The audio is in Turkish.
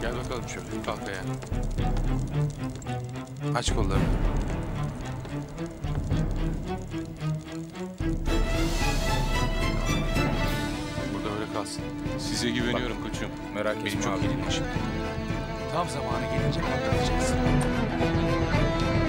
Gel bakalım şöyle. Kalk ayağa. Aç kollarını. Burada öyle kalsın. Size güveniyorum koçum. Merak Benim etme çok abi. iyi dinle şimdi. Tam zamanı gelince patlatacaksın.